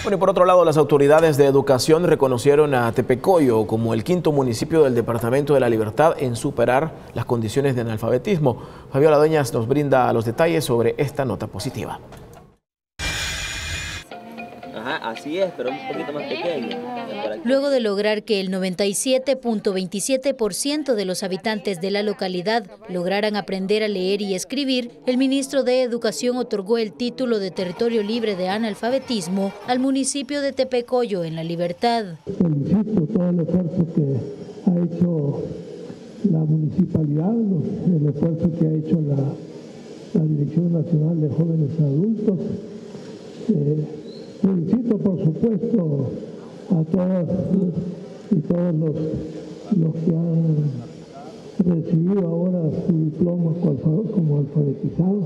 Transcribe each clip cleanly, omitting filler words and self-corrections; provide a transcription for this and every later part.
Bueno, y por otro lado, las autoridades de educación reconocieron a Tepecoyo como el quinto municipio del Departamento de la Libertad en superar las condiciones de analfabetismo. Fabiola Dueñas nos brinda los detalles sobre esta nota positiva. Así es, pero un poquito más pequeño. Luego de lograr que el 97.27% de los habitantes de la localidad lograran aprender a leer y escribir, el ministro de Educación otorgó el título de territorio libre de analfabetismo al municipio de Tepecoyo en La Libertad. Felicito todo el esfuerzo que ha hecho la municipalidad, el esfuerzo que ha hecho la Dirección Nacional de Jóvenes Adultos. Felicito, por supuesto, a todas y todos los que han recibido ahora su diploma como alfabetizados.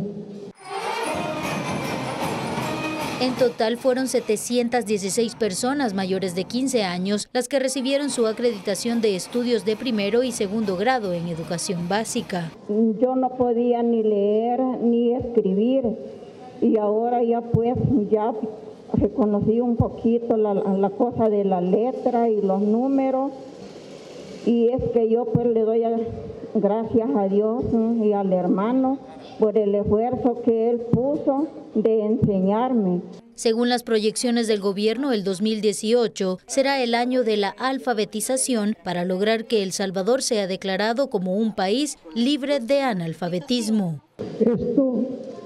En total fueron 716 personas mayores de 15 años las que recibieron su acreditación de estudios de primero y segundo grado en educación básica. Yo no podía ni leer ni escribir y ahora ya reconocí un poquito la cosa de la letra y los números, y es que yo pues le doy gracias a Dios y al hermano por el esfuerzo que él puso de enseñarme. Según las proyecciones del gobierno, el 2018 será el año de la alfabetización para lograr que El Salvador sea declarado como un país libre de analfabetismo. Esto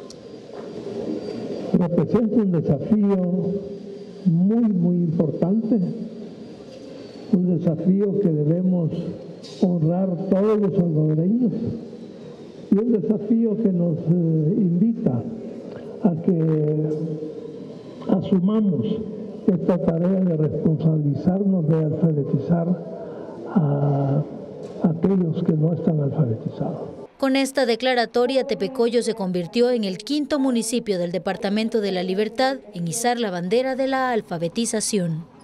representa un desafío muy importante, un desafío que debemos honrar todos los salvadoreños y un desafío que nos invita a que asumamos esta tarea de responsabilizarnos de alfabetizar a aquellos que no están alfabetizados. Con esta declaratoria, Tepecoyo se convirtió en el quinto municipio del Departamento de la Libertad en izar la bandera de la alfabetización.